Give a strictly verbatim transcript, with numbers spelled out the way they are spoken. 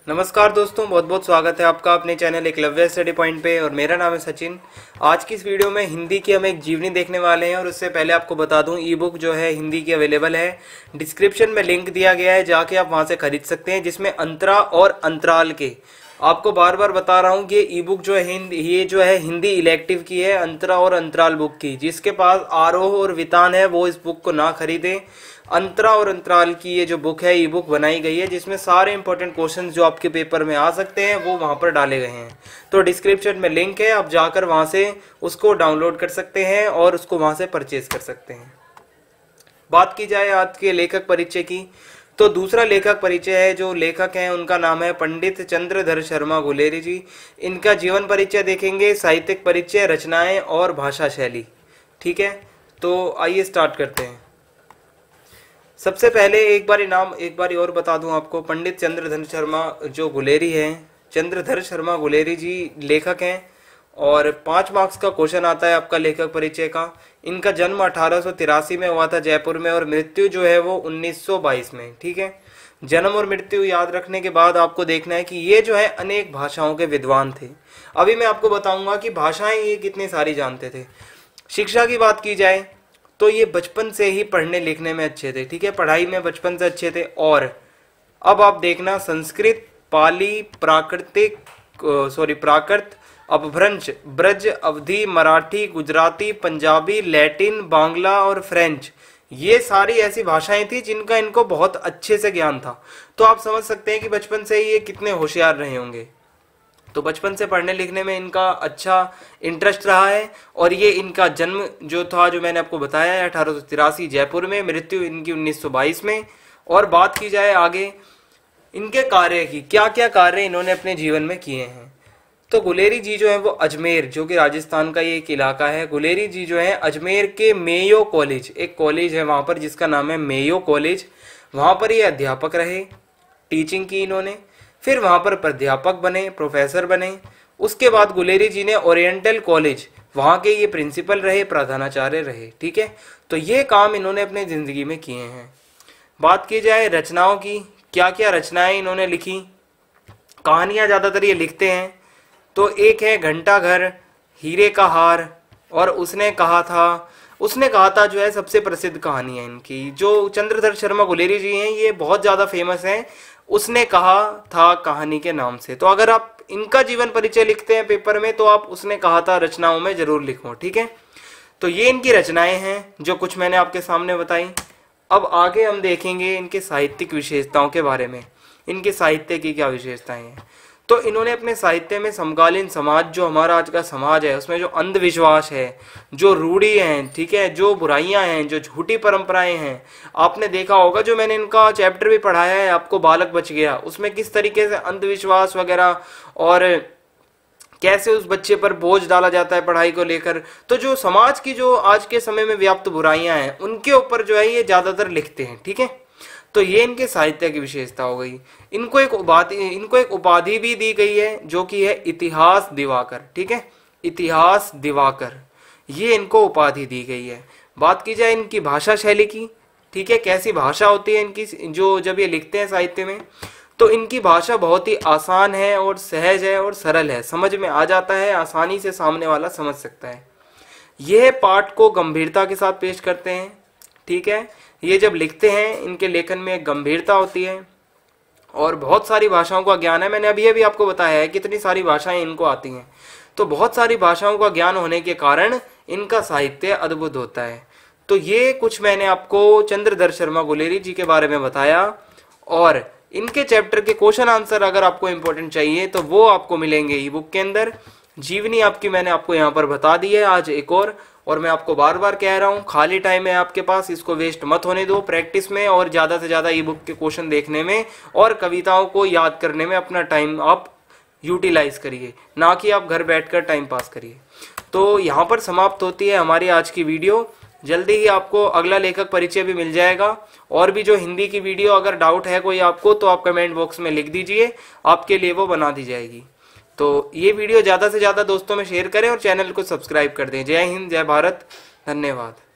नमस्कार दोस्तों, बहुत बहुत स्वागत है आपका अपने चैनल एकलव्य स्टडी पॉइंट पे। और मेरा नाम है सचिन। आज की इस वीडियो में हिंदी की हम एक जीवनी देखने वाले हैं। और उससे पहले आपको बता दूं, ई बुक जो है हिंदी की अवेलेबल है। डिस्क्रिप्शन में लिंक दिया गया है, जाके आप वहां से खरीद सकते हैं, जिसमें अंतरा और अंतराल के, आपको बार बार बता रहा हूँ कि ई बुक जो है हिंदी ये जो है हिंदी इलेक्टिव की है, अंतरा और अंतराल बुक की। जिसके पास आरोह और वितान है वो इस बुक को ना खरीदे। अंतरा और अंतराल की ये जो बुक है, ई बुक बनाई गई है, जिसमें सारे इंपॉर्टेंट क्वेश्चंस जो आपके पेपर में आ सकते हैं वो वहां पर डाले गए हैं। तो डिस्क्रिप्शन में लिंक है, आप जाकर वहां से उसको डाउनलोड कर सकते हैं और उसको वहां से परचेज कर सकते हैं। बात की जाए आज के लेखक परिचय की, तो दूसरा लेखक परिचय है, जो लेखक हैं उनका नाम है पंडित चंद्रधर शर्मा गुलेरी जी। इनका जीवन परिचय देखेंगे, साहित्यिक परिचय, रचनाएं और भाषा शैली। ठीक है, तो आइए स्टार्ट करते हैं। सबसे पहले एक बार नाम एक बार और बता दूं आपको, पंडित चंद्रधर शर्मा जो गुलेरी हैं, चंद्रधर शर्मा गुलेरी जी लेखक हैं। और पाँच मार्क्स का क्वेश्चन आता है आपका लेखक परिचय का। इनका जन्म अठारह सौ तिरासी में हुआ था जयपुर में, और मृत्यु जो है वो उन्नीस सौ बाईस में। ठीक है, जन्म और मृत्यु याद रखने के बाद आपको देखना है कि ये जो है अनेक भाषाओं के विद्वान थे। अभी मैं आपको बताऊंगा कि भाषाएं ये कितनी सारी जानते थे। शिक्षा की बात की जाए तो ये बचपन से ही पढ़ने लिखने में अच्छे थे। ठीक है, पढ़ाई में बचपन से अच्छे थे। और अब आप देखना, संस्कृत, पाली, प्राकृतिक सॉरी प्राकृत, अपभ्रंश, ब्रज, अवधी, मराठी, गुजराती, पंजाबी, लैटिन, बांग्ला और फ्रेंच, ये सारी ऐसी भाषाएं थी जिनका इनको बहुत अच्छे से ज्ञान था। तो आप समझ सकते हैं कि बचपन से ही ये कितने होशियार रहे होंगे। तो बचपन से पढ़ने लिखने में इनका अच्छा इंटरेस्ट रहा है। और ये इनका जन्म जो था, जो मैंने आपको बताया है, अठारह सौ तिरासी जयपुर में, मृत्यु इनकी उन्नीस सौ बाईस में। और बात की जाए आगे इनके कार्य की, क्या क्या कार्य इन्होंने अपने जीवन में किए हैं, तो गुलेरी जी जो है वो अजमेर, जो कि राजस्थान का ये एक इलाका है, गुलेरी जी जो है अजमेर के मेयो कॉलेज, एक कॉलेज है वहाँ पर जिसका नाम है मेयो कॉलेज, वहाँ पर ये अध्यापक रहे, टीचिंग की इन्होंने। फिर वहां पर प्राध्यापक बने, प्रोफेसर बने। उसके बाद गुलेरी जी ने ओरिएंटल कॉलेज, वहां के ये प्रिंसिपल रहे, प्रधानाचार्य रहे। ठीक है, तो ये काम इन्होंने अपने जिंदगी में किए हैं। बात की जाए रचनाओं की, क्या क्या रचनाएं इन्होंने लिखी, कहानियां ज्यादातर ये लिखते हैं। तो एक है घंटा घर, हीरे का हार, और उसने कहा था उसने कहा था जो है सबसे प्रसिद्ध कहानी है इनकी। जो चंद्रधर शर्मा गुलेरी जी हैं ये बहुत ज्यादा फेमस हैं, उसने कहा था कहानी के नाम से। तो अगर आप इनका जीवन परिचय लिखते हैं पेपर में, तो आप उसने कहा था रचनाओं में जरूर लिखो। ठीक है, तो ये इनकी रचनाएं हैं जो कुछ मैंने आपके सामने बताई। अब आगे हम देखेंगे इनके साहित्यिक विशेषताओं के बारे में, इनके साहित्य की क्या विशेषताएं हैं। तो इन्होंने अपने साहित्य में समकालीन समाज, जो हमारा आज का समाज है, उसमें जो अंधविश्वास है, जो रूढ़ी हैं, ठीक है, जो बुराइयां हैं, जो झूठी परंपराएं हैं, आपने देखा होगा, जो मैंने इनका चैप्टर भी पढ़ाया है आपको, बालक बच गया, उसमें किस तरीके से अंधविश्वास वगैरह और कैसे उस बच्चे पर बोझ डाला जाता है पढ़ाई को लेकर। तो जो समाज की जो आज के समय में व्याप्त बुराइयां हैं, उनके ऊपर जो है ये ज्यादातर लिखते हैं। ठीक है, तो ये इनके साहित्य की विशेषता हो गई। इनको एक उपाधि इनको एक उपाधि भी दी गई है, जो कि है इतिहास दिवाकर। ठीक है, इतिहास दिवाकर, ये इनको उपाधि दी गई है। बात की जाए इनकी भाषा शैली की, ठीक है, कैसी भाषा होती है इनकी, जो जब ये लिखते हैं साहित्य में, तो इनकी भाषा बहुत ही आसान है और सहज है और सरल है, समझ में आ जाता है, आसानी से सामने वाला समझ सकता है। यह पाठ को गंभीरता के साथ पेश करते हैं। ठीक है, ये जब लिखते हैं इनके लेखन में गंभीरता होती है और बहुत सारी भाषाओं का ज्ञान है। मैंने अभी अभी आपको बताया है कितनी सारी भाषाएं इनको आती हैं। तो बहुत सारी भाषाओं का ज्ञान होने के कारण इनका साहित्य अद्भुत होता है। तो ये कुछ मैंने आपको चंद्रधर शर्मा गुलेरी जी के बारे में बताया। और इनके चैप्टर के क्वेश्चन आंसर अगर आपको इंपॉर्टेंट चाहिए तो वो आपको मिलेंगे ई बुक के अंदर। जीवनी आपकी मैंने आपको यहाँ पर बता दी है आज एक और और मैं आपको बार बार कह रहा हूँ, खाली टाइम है आपके पास, इसको वेस्ट मत होने दो प्रैक्टिस में और ज़्यादा से ज़्यादा ई बुक के क्वेश्चन देखने में और कविताओं को याद करने में अपना टाइम आप यूटिलाइज करिए, ना कि आप घर बैठकर टाइम पास करिए। तो यहाँ पर समाप्त होती है हमारी आज की वीडियो। जल्दी ही आपको अगला लेखक परिचय भी मिल जाएगा। और भी जो हिंदी की वीडियो अगर डाउट है कोई आपको, तो आप कमेंट बॉक्स में लिख दीजिए, आपके लिए वो बना दी जाएगी। तो ये वीडियो ज़्यादा से ज़्यादा दोस्तों में शेयर करें और चैनल को सब्सक्राइब कर दें। जय हिंद, जय भारत, धन्यवाद।